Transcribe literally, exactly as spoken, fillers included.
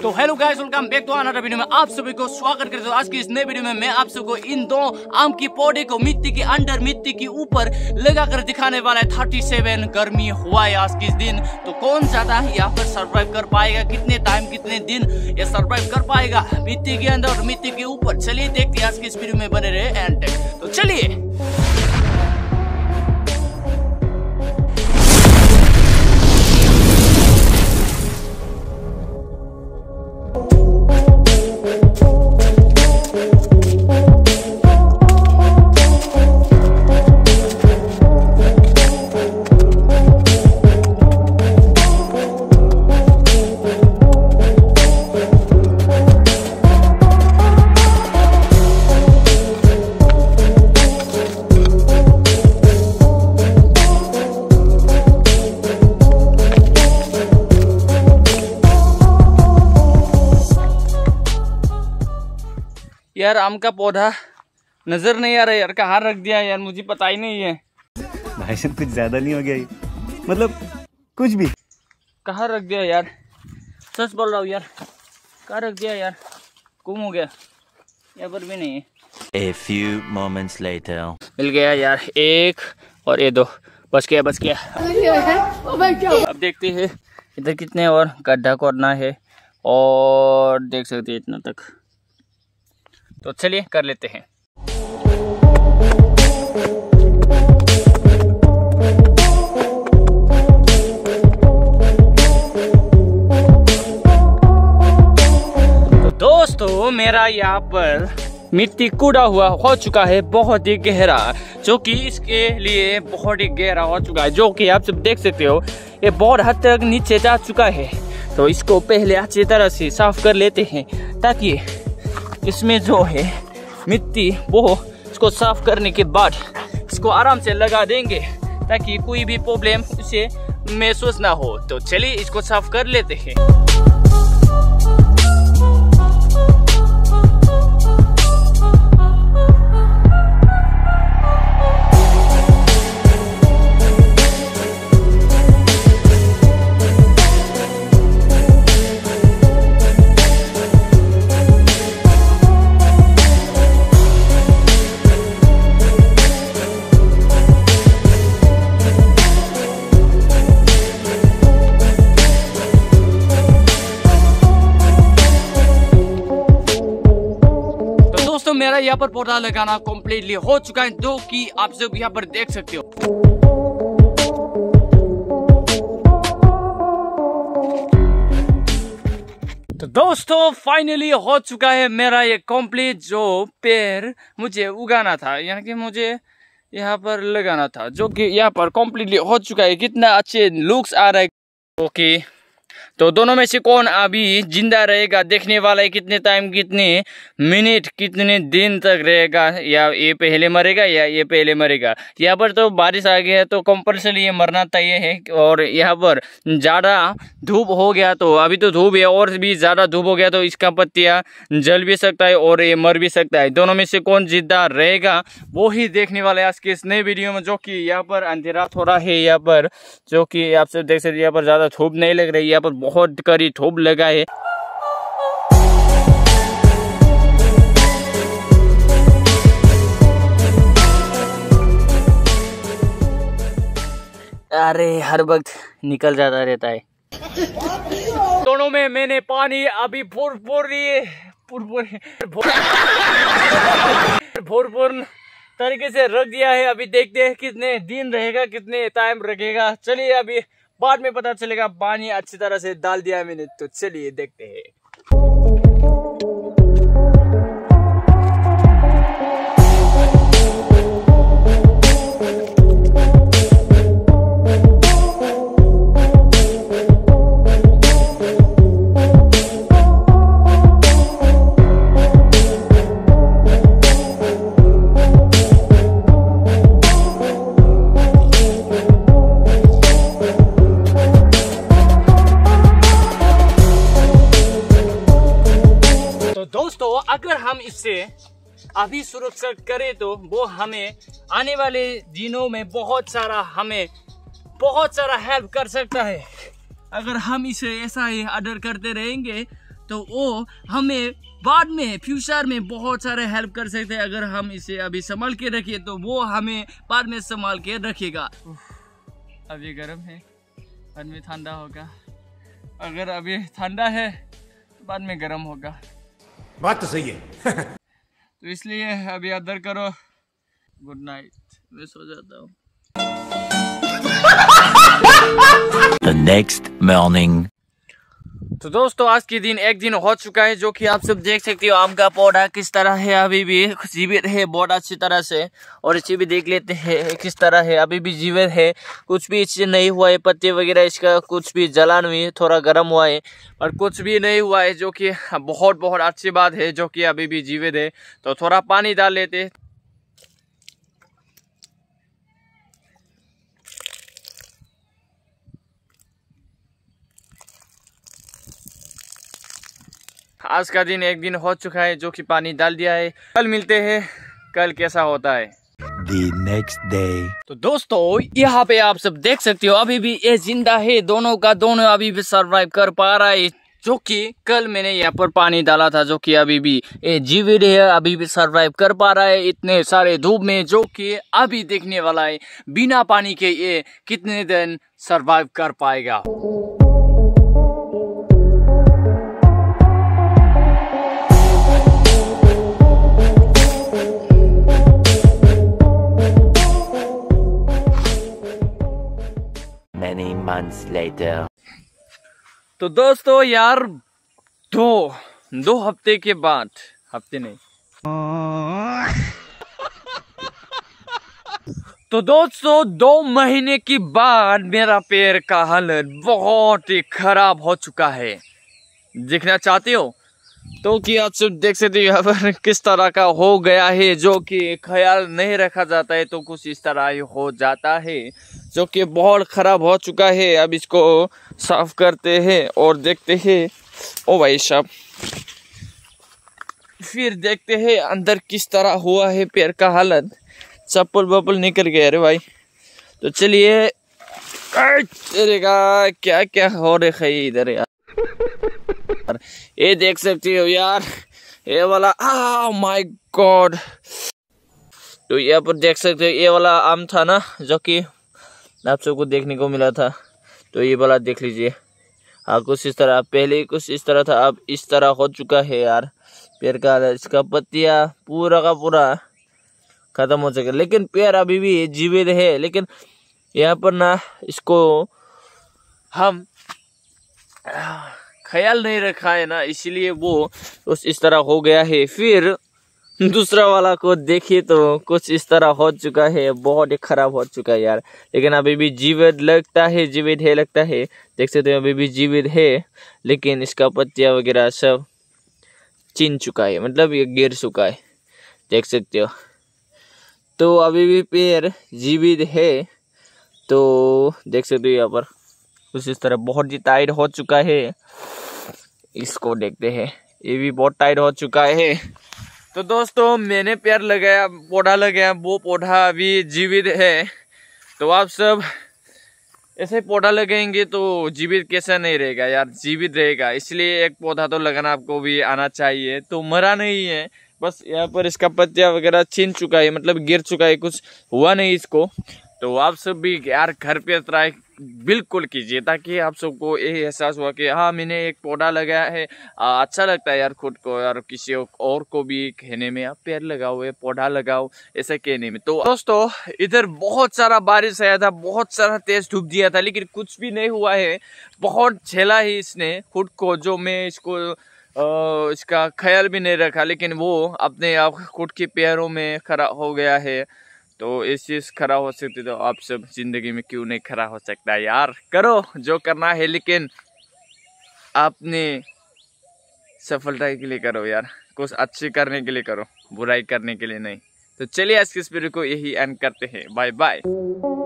तो hello guys, welcome back to another video में आप सभी को स्वागत करता हूँ। आज की इस नए वीडियो में मैं आप सबको इन दो आम की पौधे को मिट्टी के अंदर मिट्टी के ऊपर लगा कर दिखाने वाला है। सैंतीस गर्मी हुआ है आज के इस दिन, तो कौन ज्यादा यहाँ पर सर्वाइव कर पाएगा, कितने टाइम कितने दिन ये सर्वाइव कर पाएगा मिट्टी के अंदर और मिट्टी के ऊपर। चलिए देखते हैं आज की इस वीडियो में, बने रहे एंड तक। तो चलिए यार, आम का पौधा नजर नहीं आ रहा यार, कहाँ रख दिया यार, मुझे पता ही नहीं है। भाई साहब कुछ ज्यादा नहीं हो गया ये? मतलब कुछ भी कहाँ रख दिया यार, सच बोल रहा हूँ यार, कहाँ रख दिया यार, गुम हो गया, यहाँ पर भी नहीं है। A few moments later. मिल गया यार, एक और ये दो, बच गया बच गया। अब देखते हैं इधर कितने और गड्ढा करना है, और देख सकते हैं इतना तक, तो चलिए कर लेते हैं। तो दोस्तों, मेरा यहाँ पर मिट्टी कूड़ा हुआ हो चुका है, बहुत ही गहरा, जो कि इसके लिए बहुत ही गहरा हो चुका है, जो कि आप सब देख सकते हो ये बहुत हद तक नीचे जा चुका है। तो इसको पहले अच्छी तरह से साफ कर लेते हैं, ताकि इसमें जो है मिट्टी वो इसको साफ करने के बाद इसको आराम से लगा देंगे, ताकि कोई भी प्रॉब्लम उसे महसूस ना हो। तो चलिए इसको साफ कर लेते हैं। मेरा यहाँ पर पौधा लगाना कम्प्लीटली हो चुका है, जो कि आप सब यहाँ पर देख सकते हो। तो दोस्तों, फाइनली हो चुका है मेरा ये कंप्लीट जो पेड़ मुझे उगाना था, यानी कि मुझे यहाँ पर लगाना था, जो कि यहाँ पर कम्प्लीटली हो चुका है। कितना अच्छे लुक्स आ रहा है। ओके, तो दोनों में से कौन अभी जिंदा रहेगा, देखने वाला है कितने टाइम, कितने मिनट, कितने दिन तक रहेगा, या ये पहले मरेगा या ये पहले मरेगा। यहाँ पर तो बारिश आ गया तो कंपल्सरी ये मरना तय है, और यहाँ पर ज़्यादा धूप हो गया, तो अभी तो धूप है, और भी ज़्यादा धूप हो गया तो इसका पत्तियाँ जल भी सकता है और ये मर भी सकता है। दोनों में से कौन जिंदा रहेगा वो ही देखने वाला है आज के इस नए वीडियो में, जो कि यहाँ पर अंधेरा थोड़ा है, यहाँ पर जो कि आप सब देख सकते, यहाँ पर ज़्यादा धूप नहीं लग रही, यहाँ पर बहुत कड़ी धूप लगा है। अरे हर वक्त निकल जाता रहता है। दोनों में मैंने पानी अभी भरपूरी भरपूर तरीके से रख दिया है। अभी देखते हैं कितने दिन रहेगा, कितने टाइम रखेगा। चलिए अभी बाद में पता चलेगा। पानी अच्छी तरह से डाल दिया है मैंने, तो चलिए देखते हैं। अगर हम इससे अभी सुरक्षित करें तो वो हमें आने वाले दिनों में बहुत सारा हमें बहुत सारा हेल्प कर सकता है। अगर हम इसे ऐसा ही आदर करते रहेंगे तो वो हमें बाद में फ्यूचर में बहुत सारे हेल्प कर सकते हैं। अगर हम इसे अभी संभाल के रखिए तो वो हमें बाद में संभाल के रखेगा। अभी गर्म है, बाद में ठंडा होगा। अगर अभी ठंडा है तो बाद में गर्म होगा। बात तो सही है। तो इसलिए अभी आदर करो। गुड नाइट, मैं सो जाता हूँ। The next morning. तो दोस्तों आज के दिन एक दिन हो चुका है, जो कि आप सब देख सकते हो आम का पौधा किस तरह है, अभी भी जीवित है बहुत अच्छी तरह से। और इसे भी देख लेते हैं किस तरह है, अभी भी जीवित है, कुछ भी इससे नहीं हुआ है, पत्ते वगैरह इसका कुछ भी जलन हुई है, थोड़ा गर्म हुआ है और कुछ भी नहीं हुआ है, जो कि बहुत बहुत अच्छी बात है, जो कि अभी भी जीवित है। तो थोड़ा पानी डाल लेते। आज का दिन एक दिन हो चुका है, जो कि पानी डाल दिया है। कल मिलते हैं, कल कैसा होता है। The next day. तो दोस्तों यहाँ पे आप सब देख सकते हो अभी भी ये जिंदा है, दोनों का दोनों अभी भी सरवाइव कर पा रहा है। जो कि कल मैंने यहाँ पर पानी डाला था, जो कि अभी भी ये जीवित है, अभी भी सरवाइव कर पा रहा है इतने सारे धूप में, जो कि अभी देखने वाला है बिना पानी के ये कितने दिन सरवाइव कर पाएगा। Many months later. तो दोस्तों यार दो दो हफ्ते के बाद, हफ्ते नहीं तो दोस्तों दो महीने के बाद मेरा पैर का हालत बहुत ही खराब हो चुका है। देखना चाहते हो तो कि आप सब देख सकते हो यहाँ पर किस तरह का हो गया है, जो कि ख्याल नहीं रखा जाता है तो कुछ इस तरह ही हो जाता है, जो कि बहुत खराब हो चुका है। अब इसको साफ करते हैं और देखते हैं। ओ भाई साहब, फिर देखते हैं अंदर किस तरह हुआ है पैर का हालत। चप्पल वप्पल निकल गया रे भाई। तो चलिए, क्या क्या हो रहा है इधर यार। ये देख सकते हो यार, ये वाला आ माय गॉड। तो यहाँ पर देख सकते हो ये वाला आम था ना, जो कि आप सबको देखने को मिला था। तो ये वाला देख लीजिए, हाँ कुछ इस तरह, पहले कुछ इस तरह था, अब इस तरह हो चुका है यार पेड़ का। इसका पत्तियां पूरा का पूरा खत्म हो चुका है, लेकिन पेड़ अभी भी जीवित है। लेकिन यहाँ पर ना इसको हम ख्याल नहीं रखा है ना, इसलिए वो उस इस तरह हो गया है। फिर दूसरा वाला को देखिए तो कुछ इस तरह हो चुका है, बहुत ही खराब हो चुका है यार। लेकिन अभी भी जीवित लगता है, जीवित है लगता है, देख सकते हो अभी भी जीवित है। लेकिन इसका पत्तियां वगैरह सब चिन चुका है, मतलब ये गिर चुका है, देख सकते हो। तो अभी भी पेड़ जीवित है, तो देख सकते हो यहाँ पर कुछ इस तरह बहुत ही टाइट हो चुका है। इसको देखते हैं, ये भी बहुत टाइट हो चुका है। तो दोस्तों मैंने पेड़ लगाया, पौधा लगाया, वो पौधा अभी जीवित है। तो आप सब ऐसे पौधा लगाएंगे तो जीवित कैसा नहीं रहेगा यार, जीवित रहेगा। इसलिए एक पौधा तो लगाना आपको भी आना चाहिए। तो मरा नहीं है, बस यहाँ पर इसका पत्तियां वगैरह छीन चुका है, मतलब गिर चुका है, कुछ हुआ नहीं इसको। तो आप सब भी यार घर पे ट्राई बिल्कुल कीजिए, ताकि आप सबको यही एहसास हुआ कि हाँ मैंने एक पौधा लगाया है। आ, अच्छा लगता है यार खुद को, यार किसी और को भी कहने में आप पेड़ लगाओ, पौधा लगाओ, ऐसा कहने में। तो दोस्तों इधर बहुत सारा बारिश आया था, बहुत सारा तेज धूप दिया था, लेकिन कुछ भी नहीं हुआ है। बहुत झेला है इसने खुद को, जो मैं इसको आ, इसका ख्याल भी नहीं रखा, लेकिन वो अपने आप खुद के पैरों में खड़ा हो गया है। तो इस चीज खड़ा हो सकती, तो आप सब जिंदगी में क्यों नहीं खड़ा हो सकता यार। करो जो करना है, लेकिन अपने सफलता के लिए करो यार, कुछ अच्छी करने के लिए करो, बुराई करने के लिए नहीं। तो चलिए आज की इस वीडियो को यही एंड करते हैं। Bye bye.